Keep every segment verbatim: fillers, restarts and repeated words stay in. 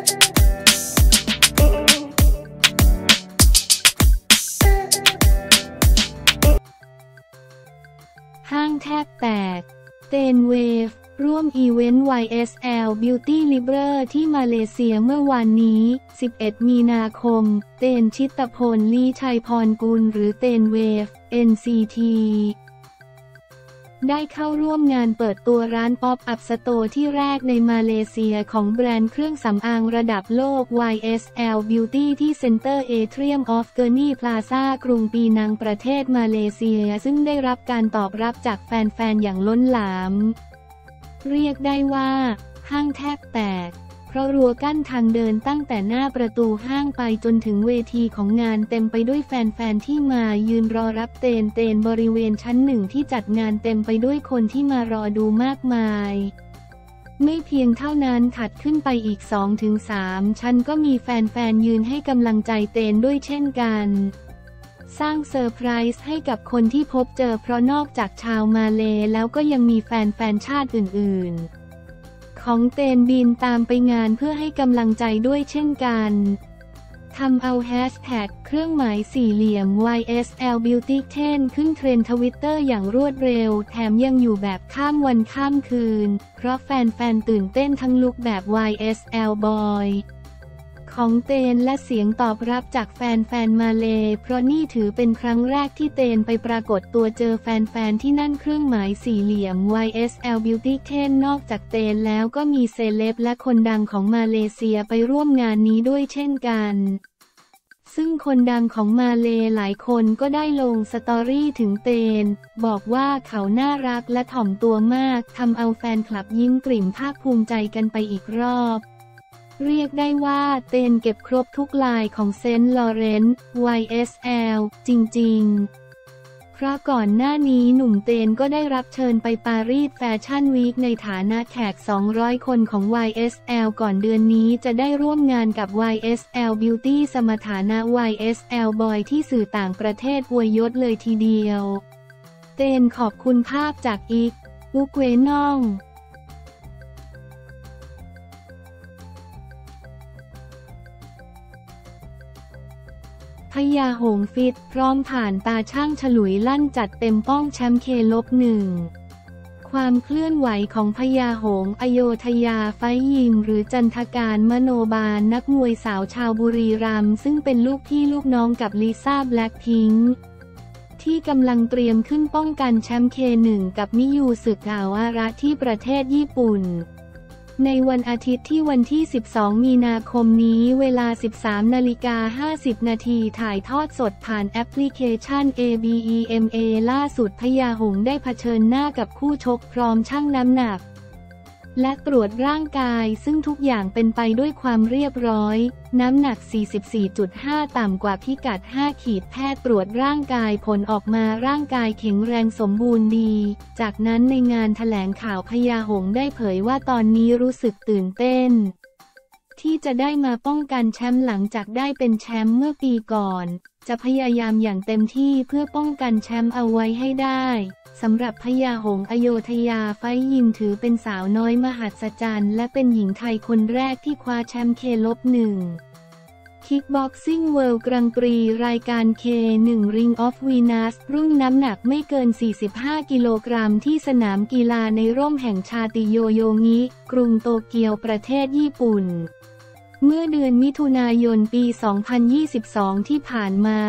ห้างแทบแตกเตนเวฟร่วมอีเวนต์ วาย เอส แอล Beauty Libre ที่มาเลเซียเมื่อวานนี้สิบเอ็ดมีนาคมเตนชิตพล ลีชัยพรกุลหรือเตนเวฟ เอ็น ซี ที ได้เข้าร่วมงานเปิดตัวร้านป๊อปอัพสโตร์ที่แรกในมาเลเซียของแบรนด์เครื่องสำอางระดับโลก วาย เอส แอล Beauty ที่เซ็นเตอร์เอเทรียมออฟเกอร์นีพลาซ่ากรุงปีนังประเทศมาเลเซียซึ่งได้รับการตอบรับจากแฟนๆอย่างล้นหลามเรียกได้ว่าห้างแทบแตกเพราะรั้วกั้นทางเดินตั้งแต่หน้าประตูห้างไปจนถึงเวทีของงานเต็มไปด้วยแฟนๆที่มายืนรอรับเตนเตนบริเวณชั้นหนึ่งที่จัดงานเต็มไปด้วยคนที่มารอดูมากมายไม่เพียงเท่านั้นถัดขึ้นไปอีก สองถึงสาม ชั้นก็มีแฟนๆยืนให้กำลังใจเตนด้วยเช่นกันสร้างเซอร์ไพรส์ให้กับคนที่พบเจอเพราะนอกจากชาวมาเลแล้วก็ยังมีแฟนๆชาติอื่นๆของเตนบินตามไปงานเพื่อให้กำลังใจด้วยเช่นกันทำเอาแฮชแท็กเครื่องหมายสี่เหลี่ยม วาย เอส แอล Beauty เทนขึ้นเทรนด์ทวิตเตอร์อย่างรวดเร็วแถมยังอยู่แบบข้ามวันข้ามคืนเพราะแฟนๆตื่นเต้นทั้งลุคแบบ วาย เอส แอล Boyของเตนและเสียงตอบรับจากแฟนๆมาเลเพราะนี่ถือเป็นครั้งแรกที่เตนไปปรากฏตัวเจอแฟนๆที่นั่นเครื่องหมายสี่เหลี่ยม วาย เอส แอล Beauty เทนนอกจากเตนแล้วก็มีเซเลบและคนดังของมาเลเซียไปร่วมงานนี้ด้วยเช่นกันซึ่งคนดังของมาเลหลายคนก็ได้ลงสตอรี่ถึงเตนบอกว่าเขาน่ารักและถ่อมตัวมากทำเอาแฟนคลับยิ้มกริ่มภาคภูมิใจกันไปอีกรอบเรียกได้ว่าเตนเก็บครบทุกลายของเซนต์ลอเรนซ์ วาย เอส แอล จริงๆเพราะก่อนหน้านี้หนุ่มเตนก็ได้รับเชิญไปปารีสแฟชั่นวีคในฐานะแขก สองร้อย คนของ วาย เอส แอล ก่อนเดือนนี้จะได้ร่วมงานกับ วาย เอส แอล Beauty สมฐานะ วาย เอส แอล Boy ที่สื่อต่างประเทศอวยยศเลยทีเดียวเตนขอบคุณภาพจากอิก อุกเวนองพญาหงส์ฟิตพร้อมผ่านตาช่างฉลุยลั่นจัดเต็มป้องแชมป์เคลบหนึ่งความเคลื่อนไหวของพญาหงส์อโยธยาไฟยิมหรือจันทการมโนบาลนักมวยสาวชาวบุรีรัมย์ซึ่งเป็นลูกพี่ลูกน้องกับลิซ่าแบล็คพิงค์ที่กำลังเตรียมขึ้นป้องกันแชมป์เคหนึ่งกับมิยูสึกาวาระที่ประเทศญี่ปุ่นในวันอาทิตย์ที่วันที่สิบสองมีนาคมนี้เวลา สิบสามนาฬิกาห้าสิบนาทีถ่ายทอดสดผ่านแอปพลิเคชัน เอ บี อี เอ็ม เอ ล่าสุดพญาหงส์ได้เผชิญหน้ากับคู่ชกพร้อมชั่งน้ำหนักและตรวจร่างกายซึ่งทุกอย่างเป็นไปด้วยความเรียบร้อยน้ำหนัก สี่สิบสี่จุดห้า ต่ำกว่าพิกัดห้าขีดแพทย์ตรวจร่างกายผลออกมาร่างกายแข็งแรงสมบูรณ์ดีจากนั้นในงานแถลงข่าวพญาหงส์ได้เผยว่าตอนนี้รู้สึกตื่นเต้นที่จะได้มาป้องกันแชมป์หลังจากได้เป็นแชมป์เมื่อปีก่อนจะพยายามอย่างเต็มที่เพื่อป้องกันแชมป์เอาไว้ให้ได้สำหรับพญาหงส์อโยธยาไฟยิมถือเป็นสาวน้อยมหัศจรรย์และเป็นหญิงไทยคนแรกที่คว้าแชมป์เคลบหนึ่งคิกบ็อกซิ่งเวิลด์กรังปรีรายการ เค หนึ่ง Ring of Venus รุ่นน้ำหนักไม่เกินสี่สิบห้ากิโลกรัมที่สนามกีฬาในร่มแห่งชาติโยโยงิกรุงโตเกียวประเทศญี่ปุ่นเมื่อเดือนมิถุนายนปี สองพันยี่สิบสอง ที่ผ่านมา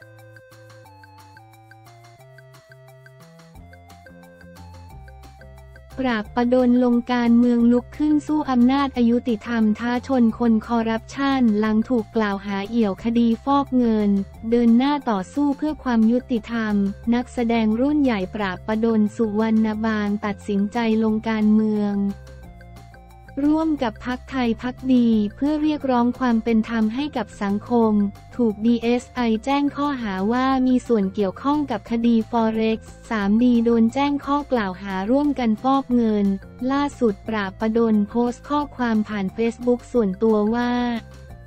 ปราบประดลลงการเมืองลุกขึ้นสู้อำนาจอยุติธรรมท้าชนคนคอร์รัปชันหลังถูกกล่าวหาเอี่ยวคดีฟอกเงินเดินหน้าต่อสู้เพื่อความยุติธรรมนักแสดงรุ่นใหญ่ปราบประดลสุวรรณบางตัดสินใจลงการเมืองร่วมกับพรรคไทยพักดีเพื่อเรียกร้องความเป็นธรรมให้กับสังคมถูก ดี เอส ไอ แจ้งข้อหาว่ามีส่วนเกี่ยวข้องกับคดี Forex สาม ดี โดนแจ้งข้อกล่าวหาร่วมกันฟอกเงินล่าสุดปราบประดลโพสต์ข้อความผ่านเฟซบุ๊กส่วนตัวว่าข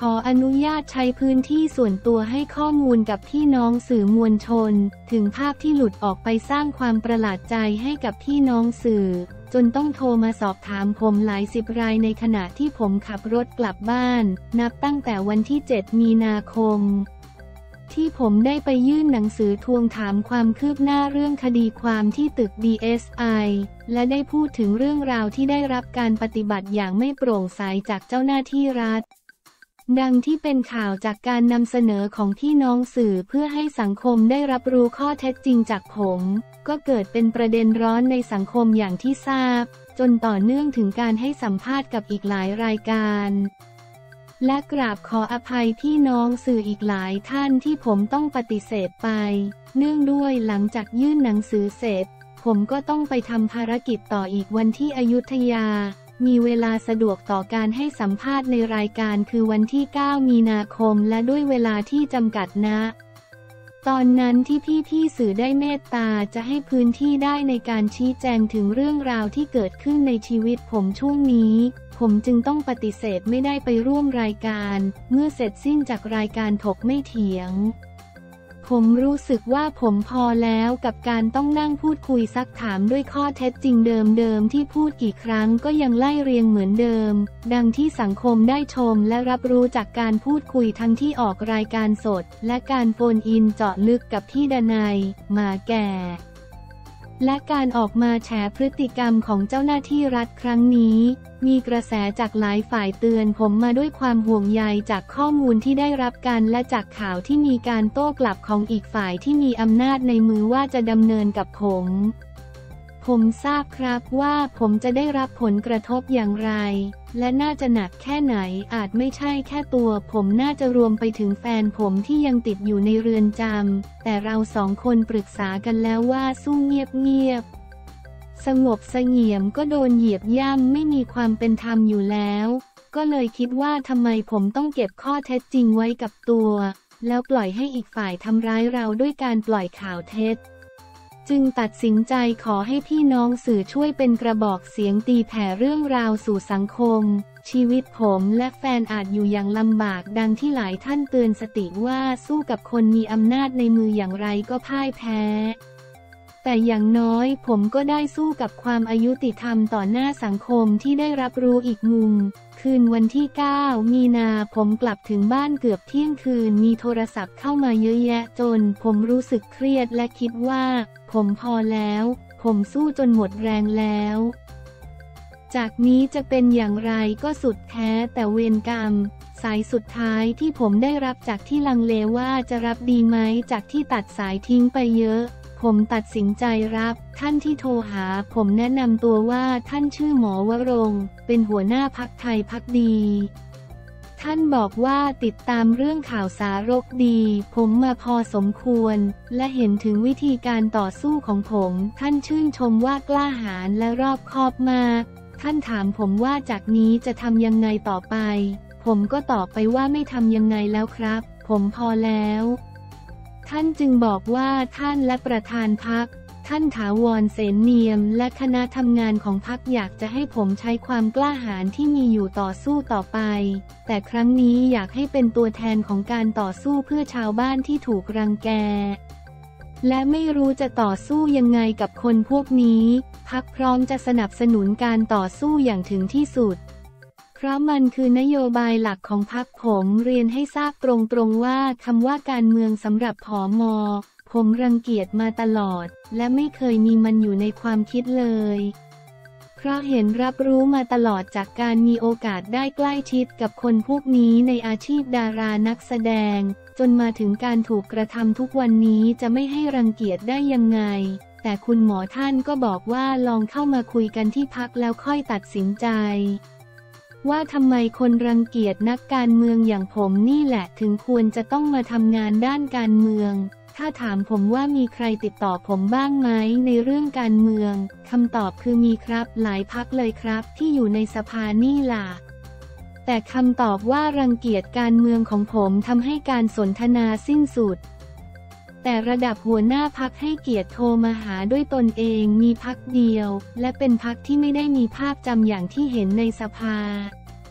ขออนุญาตใช้พื้นที่ส่วนตัวให้ข้อมูลกับพี่น้องสื่อมวลชนถึงภาพที่หลุดออกไปสร้างความประหลาดใจให้กับพี่น้องสื่อจนต้องโทรมาสอบถามผมหลายสิบรายในขณะที่ผมขับรถกลับบ้านนับตั้งแต่วันที่เจ็ดมีนาคมที่ผมได้ไปยื่นหนังสือทวงถามความคืบหน้าเรื่องคดีความที่ตึก ดี เอส ไอ และได้พูดถึงเรื่องราวที่ได้รับการปฏิบัติอย่างไม่โปร่งใสจากเจ้าหน้าที่รัฐดังที่เป็นข่าวจากการนำเสนอของพี่น้องสื่อเพื่อให้สังคมได้รับรู้ข้อเท็จจริงจากผมก็เกิดเป็นประเด็นร้อนในสังคมอย่างที่ทราบจนต่อเนื่องถึงการให้สัมภาษณ์กับอีกหลายรายการและกราบขออภัยพี่น้องสื่ออีกหลายท่านที่ผมต้องปฏิเสธไปเนื่องด้วยหลังจากยื่นหนังสือเสร็จผมก็ต้องไปทำภารกิจต่ออีกวันที่อยุธยามีเวลาสะดวกต่อการให้สัมภาษณ์ในรายการคือวันที่เก้ามีนาคมและด้วยเวลาที่จำกัดนะตอนนั้นที่พี่ๆสื่อได้เมตตาจะให้พื้นที่ได้ในการชี้แจงถึงเรื่องราวที่เกิดขึ้นในชีวิตผมช่วงนี้ผมจึงต้องปฏิเสธไม่ได้ไปร่วมรายการเมื่อเสร็จสิ้นจากรายการถกไม่เถียงผมรู้สึกว่าผมพอแล้วกับการต้องนั่งพูดคุยซักถามด้วยข้อเท็จจริงเดิมๆที่พูดกี่ครั้งก็ยังไล่เรียงเหมือนเดิมดังที่สังคมได้ชมและรับรู้จากการพูดคุยทั้งที่ออกรายการสดและการโฟนอินเจาะลึกกับพี่ดนัยหมาแก่และการออกมาแฉพฤติกรรมของเจ้าหน้าที่รัฐครั้งนี้มีกระแสจากหลายฝ่ายเตือนผมมาด้วยความห่วงใยจากข้อมูลที่ได้รับกันและจากข่าวที่มีการโต้กลับของอีกฝ่ายที่มีอำนาจในมือว่าจะดำเนินกับผมผมทราบครับว่าผมจะได้รับผลกระทบอย่างไรและน่าจะหนักแค่ไหนอาจไม่ใช่แค่ตัวผมน่าจะรวมไปถึงแฟนผมที่ยังติดอยู่ในเรือนจำแต่เราสองคนปรึกษากันแล้วว่าสู้เงียบๆสงบเสงี่ยมก็โดนเหยียบย่ำไม่มีความเป็นธรรมอยู่แล้วก็เลยคิดว่าทำไมผมต้องเก็บข้อเท็จจริงไว้กับตัวแล้วปล่อยให้อีกฝ่ายทำร้ายเราด้วยการปล่อยข่าวเท็จจึงตัดสินใจขอให้พี่น้องสื่อช่วยเป็นกระบอกเสียงตีแผ่เรื่องราวสู่สังคมชีวิตผมและแฟนอาจอยู่อย่างลำบากดังที่หลายท่านเตือนสติว่าสู้กับคนมีอำนาจในมืออย่างไรก็พ่ายแพ้แต่อย่างน้อยผมก็ได้สู้กับความอายุติธรรมต่อหน้าสังคมที่ได้รับรู้อีกมุมคืนวันที่เก้ามีนาผมกลับถึงบ้านเกือบเที่ยงคืนมีโทรศัพท์เข้ามาเยอะแยะจนผมรู้สึกเครียดและคิดว่าผมพอแล้วผมสู้จนหมดแรงแล้วจากนี้จะเป็นอย่างไรก็สุดแท้แต่เวรกรรมสายสุดท้ายที่ผมได้รับจากที่ลังเลว่าจะรับดีไหมจากที่ตัดสายทิ้งไปเยอะผมตัดสินใจรับท่านที่โทรหาผมแนะนำตัวว่าท่านชื่อหมอวรงค์เป็นหัวหน้าพรรคไทยภักดีท่านบอกว่าติดตามเรื่องข่าวสารกดีผมมาพอสมควรและเห็นถึงวิธีการต่อสู้ของผมท่านชื่นชมว่ากล้าหาญและรอบคอบมากท่านถามผมว่าจากนี้จะทำยังไงต่อไปผมก็ตอบไปว่าไม่ทำยังไงแล้วครับผมพอแล้วท่านจึงบอกว่าท่านและประธานพรรคท่านถาวรเสนเนียมและคณะทำงานของพรรคอยากจะให้ผมใช้ความกล้าหาญที่มีอยู่ต่อสู้ต่อไปแต่ครั้งนี้อยากให้เป็นตัวแทนของการต่อสู้เพื่อชาวบ้านที่ถูกรังแกและไม่รู้จะต่อสู้ยังไงกับคนพวกนี้พรรคพร้อมจะสนับสนุนการต่อสู้อย่างถึงที่สุดเพราะมันคือนโยบายหลักของพรรคผมเรียนให้ทราบตรงๆว่าคำว่าการเมืองสำหรับผม.ผมรังเกียจมาตลอดและไม่เคยมีมันอยู่ในความคิดเลยเพราะเห็นรับรู้มาตลอดจากการมีโอกาสได้ใกล้ชิดกับคนพวกนี้ในอาชีพดารานักแสดงจนมาถึงการถูกกระทำทุกวันนี้จะไม่ให้รังเกียจได้ยังไงแต่คุณหมอท่านก็บอกว่าลองเข้ามาคุยกันที่พรรคแล้วค่อยตัดสินใจว่าทำไมคนรังเกียจนักการเมืองอย่างผมนี่แหละถึงควรจะต้องมาทำงานด้านการเมืองถ้าถามผมว่ามีใครติดต่อผมบ้างไหมในเรื่องการเมืองคำตอบคือมีครับหลายพรรคเลยครับที่อยู่ในสภานี่ล่ะแต่คำตอบว่ารังเกียจการเมืองของผมทำให้การสนทนาสิ้นสุดแต่ระดับหัวหน้าพรรคให้เกียรติโทรมาหาด้วยตนเองมีพรรคเดียวและเป็นพรรคที่ไม่ได้มีภาพจำอย่างที่เห็นในสภา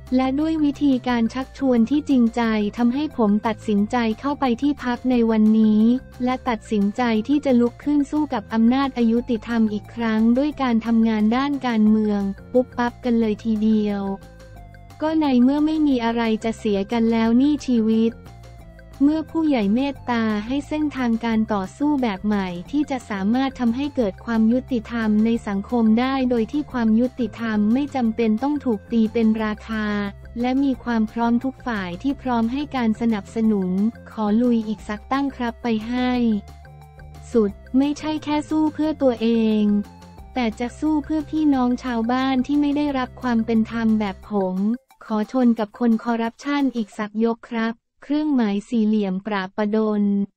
และด้วยวิธีการชักชวนที่จริงใจทำให้ผมตัดสินใจเข้าไปที่พักในวันนี้และตัดสินใจที่จะลุกขึ้นสู้กับอำนาจอยุติธรรมอีกครั้งด้วยการทำงานด้านการเมืองปุ๊บปั๊บกันเลยทีเดียวก็ในเมื่อไม่มีอะไรจะเสียกันแล้วนี่ชีวิตเมื่อผู้ใหญ่เมตตาให้เส้นทางการต่อสู้แบบใหม่ที่จะสามารถทำให้เกิดความยุติธรรมในสังคมได้โดยที่ความยุติธรรมไม่จำเป็นต้องถูกตีเป็นราคาและมีความพร้อมทุกฝ่ายที่พร้อมให้การสนับสนุนขอลุยอีกสักตั้งครับไปให้สุดไม่ใช่แค่สู้เพื่อตัวเองแต่จะสู้เพื่อพี่น้องชาวบ้านที่ไม่ได้รับความเป็นธรรมแบบผมขอชนกับคนคอร์รัปชันอีกสักยกครับเครื่องหมายสี่เหลี่ยมปราบประดล